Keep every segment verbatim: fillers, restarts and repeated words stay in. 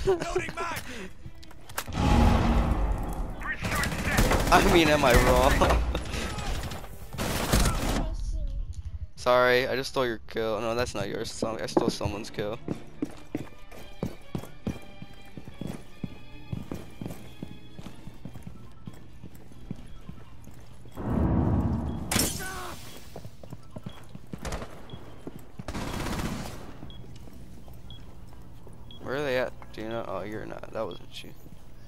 I mean, am I wrong? Sorry, I just stole your kill. No, that's not yours. I stole someone's kill. Where are they at? Do you know? Oh, you're not. That wasn't you.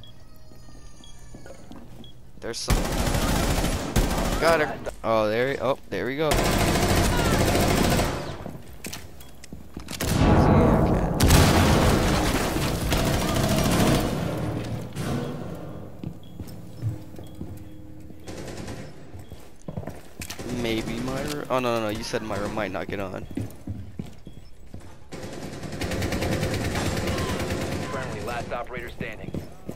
There's some. Got her. Oh, there. Oh, there we go. Maybe Myra. Oh no, no, no. You said Myra might not get on. Friendly, last operator standing.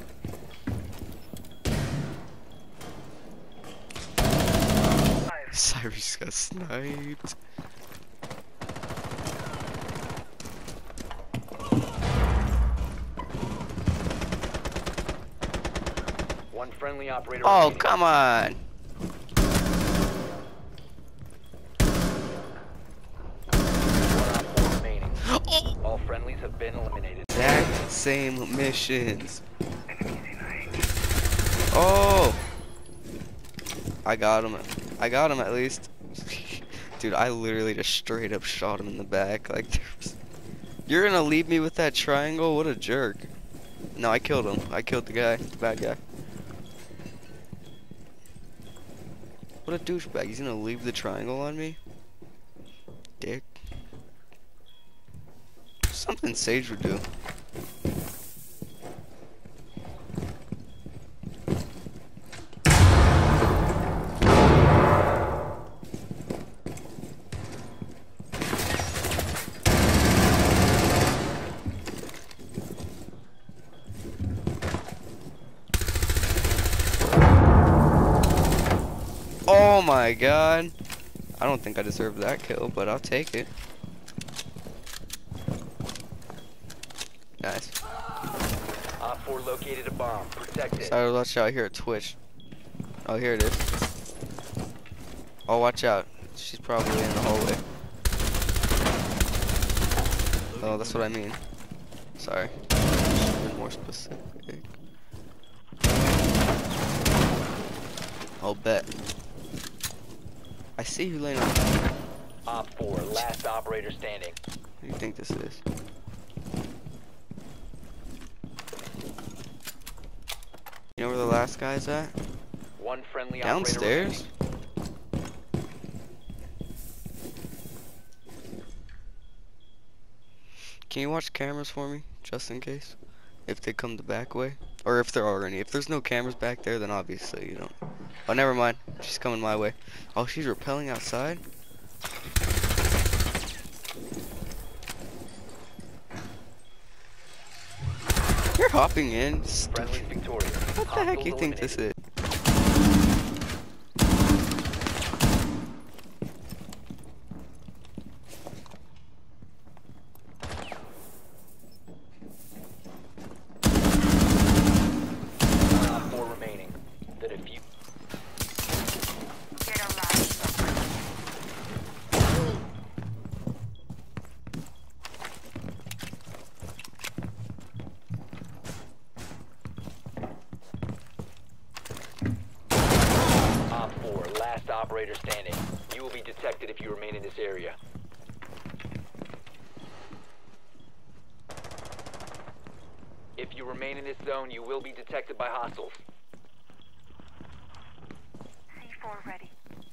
Cyrus got sniped. One friendly operator. Oh, remaining. come on. One op four remaining. All friendlies have been eliminated. Exact same missions. Oh, I got him. I got him at least. Dude, I literally just straight up shot him in the back. Like, there's... You're gonna leave me with that triangle? What a jerk. No, I killed him. I killed the guy, the bad guy. What a douchebag. He's gonna leave the triangle on me? Dick. Something Sage would do. Oh my god. I don't think I deserve that kill, but I'll take it. Nice. Op four located a bomb. Protect it. Sorry, watch out here at Twitch. Oh, here it is. Oh, watch out. She's probably in the hallway. Oh, that's what I mean. Sorry. Should've been more specific. I'll bet. I see you laying on. Op four, last operator standing. What do you think this is? You know where the last guy's at? One friendly Downstairs? operator Can you watch cameras for me, just in case? If they come the back way? Or if there are any. If there's no cameras back there, then obviously you don't. Oh, never mind. She's coming my way. Oh, she's rappelling outside? You're hopping in? Friendly victorious. What the heck you think this is? Op four remaining. The defuse. Op four, last operator standing. You will be detected if you remain in this area. If you remain in this zone, you will be detected by hostiles. C four ready.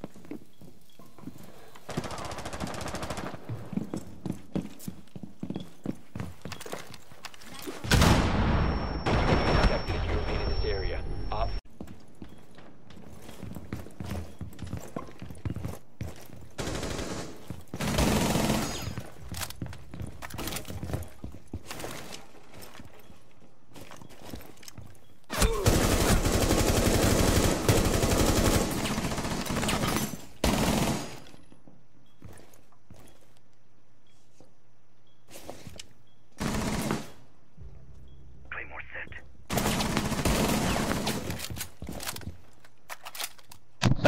Detected if you remain in this area. Op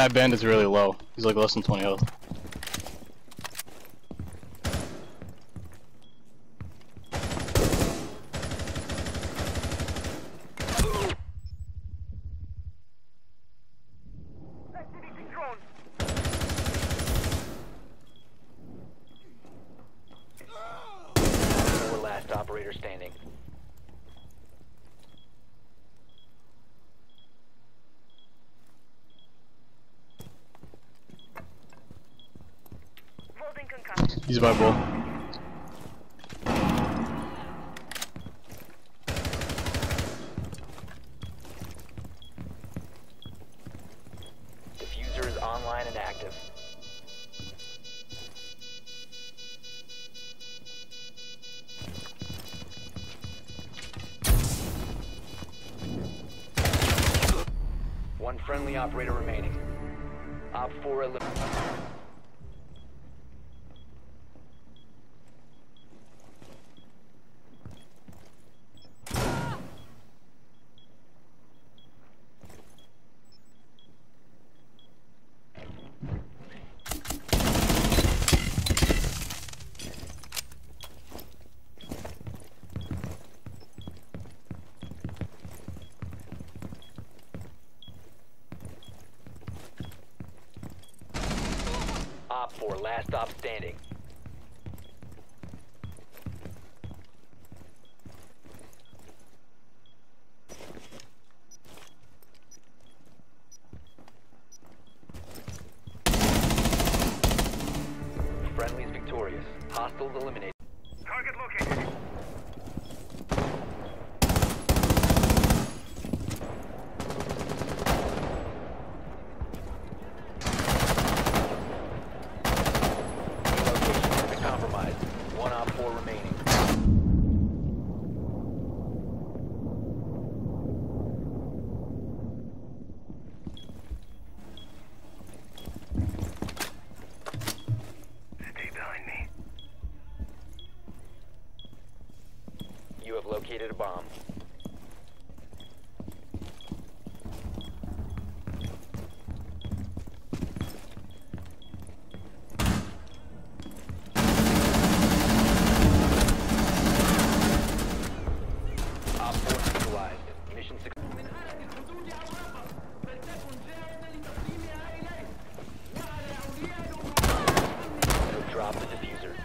that band is really low. He's like less than twenty health. Four last operator standing. Holding concussion. He's by bull. Diffuser is online and active. One friendly operator remaining. Op four eliminated. Op four, last stop standing. Friendly's victorious. Hostiles eliminated. Target located. Location has been compromised. One op four remaining. Stay behind me. You have located a bomb. Op four neutralized. Mission success. Drop the diffuser.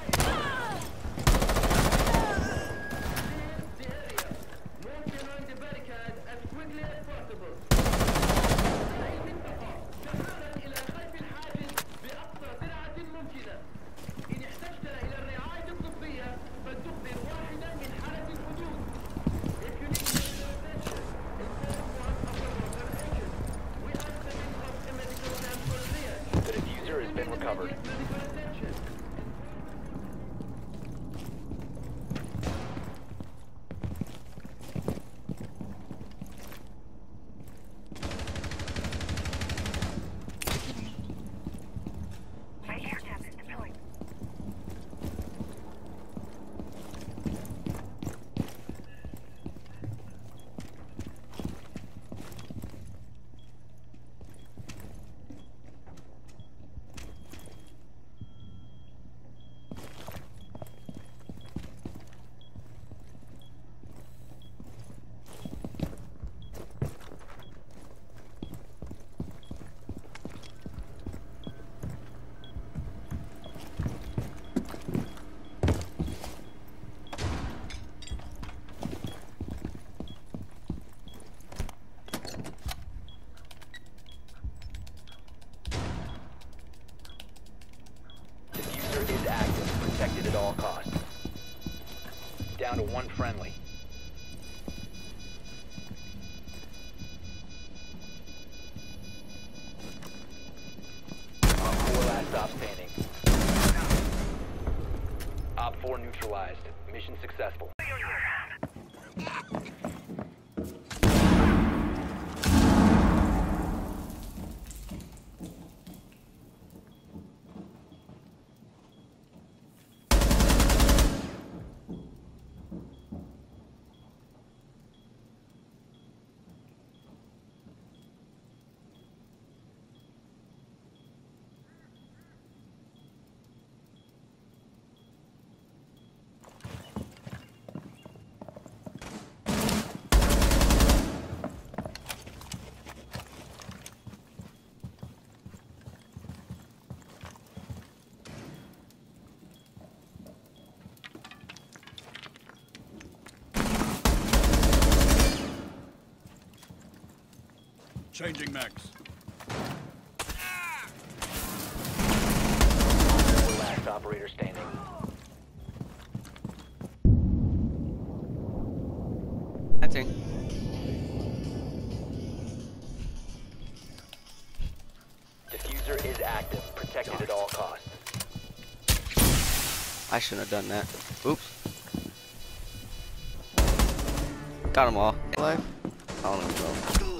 The diffuser has been recovered. My air tab is deployed. Diffuser is active, protected at all costs. Down to one friendly. Op four last stop standing. Op four neutralized. Mission successful. Changing max. Four last operator standing. Planting. Diffuser is active. Protected at all costs. I shouldn't have done that. Oops. Got them all. Life? I don't even know.